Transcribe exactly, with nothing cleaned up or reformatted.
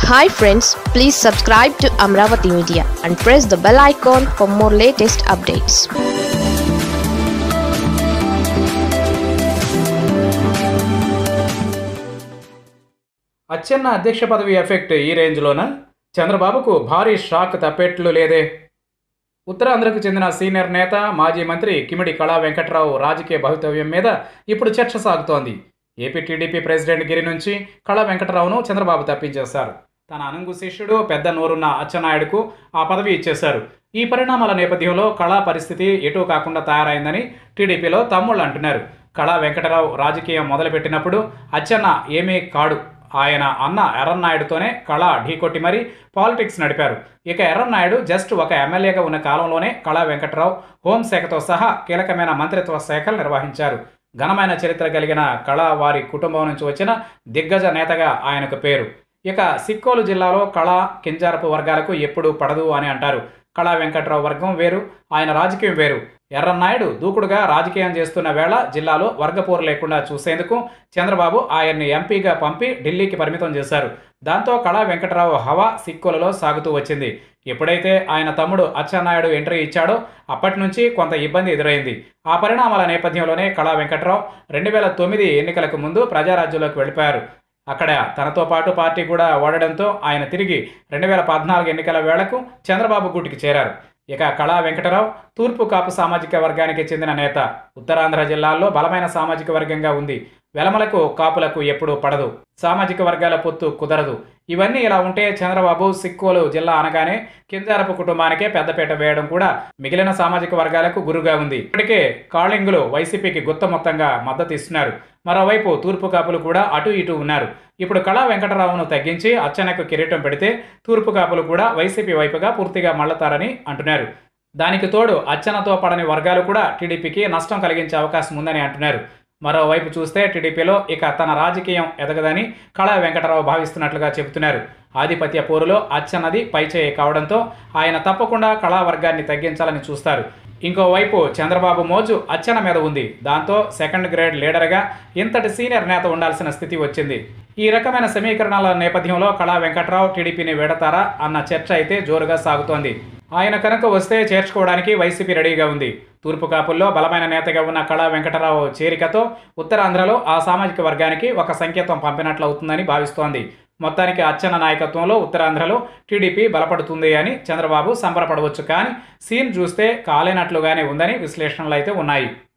Hi friends, please subscribe to Amaravathi Media and press the bell icon for more latest updates. Atchanna అధ్యక్ష పదవి effect ఈ రేంజ్లోనా? చంద్రబాబుకు భారీ shock తప్పేట్లు లేదే. ఉత్తరాంధ్రకు చెందిన సీనియర్ నేత మాజీ మంత్రి కిమిడి కళా వెంకట్రావు రాజకీయ భవితవ్యం మీద ఇప్పుడు చర్చ సాగుతోంది. ఏపీ టీడీపీ ప్రెసిడెంట్ గిరి నుంచి కళా వెంకట్రావును చంద్రబాబు తప్పించేశారు. తన అనుంగు శిష్యుడు పెద్ద నోరున్న అచ్చెన్నాయుడుకు ఆ పదవి ఇచ్చేశారు. ఈ పరిణామాల నేపథ్యంలో కళా పరిస్థితి ఎటూ కాకుండా తయారైందని టీడీపీలో తమ్ముళ్ళు అంటున్నారు. కళా వెంకటరావు రాజకీయం మొదలుపెట్టినప్పుడు అచ్చెన్న ఏమీ కాడు. ఆయన అన్న ఎర్రన్నాయుడుతోనే కళా ఢీకొట్టి మరీ పాలిటిక్స్ నడిపారు. ఇక ఎర్రన్నాయుడు జస్ట్ ఒక ఎమ్మెల్యేగా ఉన్న కాలంలోనే కళా వెంకట్రావు హోంశాఖతో సహా కీలకమైన మంత్రిత్వ శాఖలు నిర్వహించారు. ఘనమైన చరిత్ర కలిగిన కళా వారి కుటుంబం నుంచి వచ్చిన దిగ్గజ నేతగా ఆయనకు పేరు. ఇక సిక్కోలు జిల్లాలో కళా కింజారపు వర్గాలకు ఎప్పుడూ పడదు అని అంటారు. కళా వెంకట్రావు వర్గం వేరు, ఆయన రాజకీయం వేరు. ఎర్రన్నాయుడు దూకుడుగా రాజకీయం చేస్తున్న వేళ జిల్లాలో వర్గపోరు లేకుండా చూసేందుకు చంద్రబాబు ఆయన్ని ఎంపీగా పంపి ఢిల్లీకి పరిమితం చేశారు. దాంతో కళా వెంకట్రావు హవా సిక్కోలలో సాగుతూ వచ్చింది. ఎప్పుడైతే ఆయన తమ్ముడు అచ్చెన్నాయుడు ఎంట్రీ ఇచ్చాడో అప్పటి నుంచి కొంత ఇబ్బంది ఎదురైంది. ఆ పరిణామాల నేపథ్యంలోనే కళా వెంకట్రావు రెండు వేల తొమ్మిది ఎన్నికలకు ముందు ప్రజారాజ్యంలోకి వెళ్ళిపోయారు. అక్కడ తనతో పాటు పార్టీ కూడా ఓడడంతో ఆయన తిరిగి రెండు వేల పద్నాలుగు ఎన్నికల వేళకు చంద్రబాబు గూటికి చేరారు. ఇక కళా వెంకటరావు తూర్పు కాపు సామాజిక వర్గానికి చెందిన నేత. ఉత్తరాంధ్ర జిల్లాల్లో బలమైన సామాజిక వర్గంగా ఉంది. వెలమలకు కాపులకు ఎప్పుడూ పడదు. సామాజిక వర్గాల పొత్తు కుదరదు. ఇవన్నీ ఇలా ఉంటే చంద్రబాబు సిక్కోలు జిల్లా అనగానే కింజారపు కుటుంబానికే పెద్దపీట వేయడం కూడా మిగిలిన సామాజిక వర్గాలకు గురుగా ఉంది. ఇప్పటికే కాళింగులు వైసీపీకి గుత్త మొత్తంగా మద్దతు ఇస్తున్నారు. మరోవైపు తూర్పు కాపులు కూడా అటు ఇటు ఉన్నారు. ఇప్పుడు కళా వెంకటరావును తగ్గించి అచ్చెన్నకు కిరీటం పెడితే తూర్పు కాపులు కూడా వైసీపీ వైపుగా పూర్తిగా మళ్లతారని అంటున్నారు. దానికి తోడు అచ్చెన్నతో పడని వర్గాలు కూడా టీడీపీకి నష్టం కలిగించే అవకాశం ఉందని అంటున్నారు. మరోవైపు చూస్తే టీడీపీలో ఇక తన రాజకీయం ఎదగదని కళా వెంకటరావు భావిస్తున్నట్లుగా చెబుతున్నారు. ఆధిపత్య పోరులో అచ్చెన్నది పైచేయి కావడంతో ఆయన తప్పకుండా కళా వర్గాన్ని తగ్గించాలని చూస్తారు. ఇంకోవైపు చంద్రబాబు మోజు అచ్చెన్న మీద ఉంది. దాంతో సెకండ్ గ్రేడ్ లీడర్గా ఇంతటి సీనియర్ నేత ఉండాల్సిన స్థితి వచ్చింది. ఈ రకమైన సమీకరణాల నేపథ్యంలో కళా వెంకట్రావు టీడీపీని వీడతారా అన్న చర్చ అయితే జోరుగా సాగుతోంది. ఆయన కనుక వస్తే చేర్చుకోవడానికి వైసీపీ రెడీగా ఉంది. తూర్పు కాపుల్లో బలమైన నేతగా ఉన్న కళా వెంకటరావు చేరికతో ఉత్తరాంధ్రలో ఆ సామాజిక వర్గానికి ఒక సంకేతం పంపినట్లవుతుందని భావిస్తోంది. మొత్తానికి అచ్చెన్న నాయకత్వంలో ఉత్తరాంధ్రలో టీడీపీ బలపడుతుంది అని చంద్రబాబు సంబరపడవచ్చు. కానీ సీన్ చూస్తే కాలేనట్లుగానే ఉందని విశ్లేషణలు అయితే ఉన్నాయి.